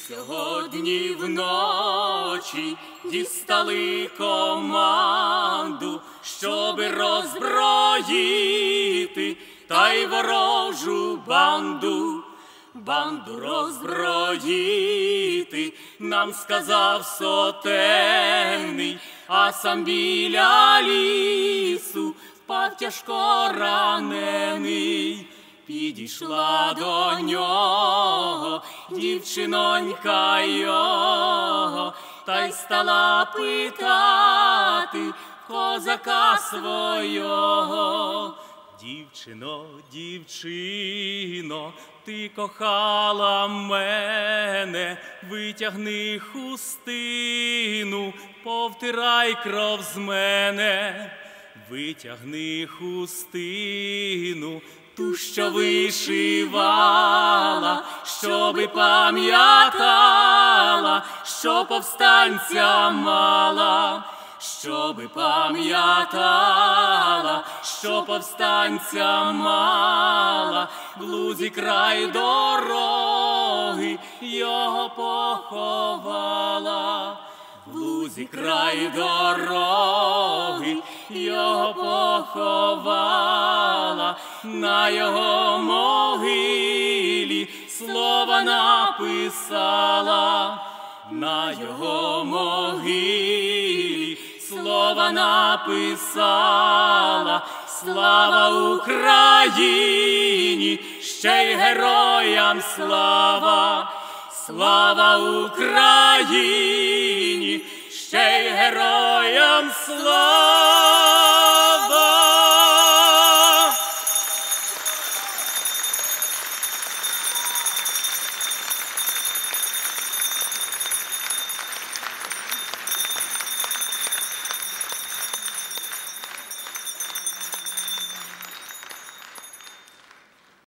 Сьогодні вночі дістали команду, щоби роззброїти та й ворожу банду. Банду роззброїти нам сказав сотенний, а сам біля лісу впав тяжко ранений. Підійшла до нього дівчинонька його, та й стала питати козака свого. Дівчино, дівчино, ти кохала мене, витягни хустину, повтирай кров з мене. Витягни хустину, ту, що вишивала, щоби пам'ятала, що повстанця мала. Щоби пам'ятала, що повстанця мала, в лузі край дороги його поховала. В лузі край дороги його поховала, на його могилі слова написала. На його могилі слова написала. Слава Україні, ще й героям слава. Слава Україні, ще й героям слава.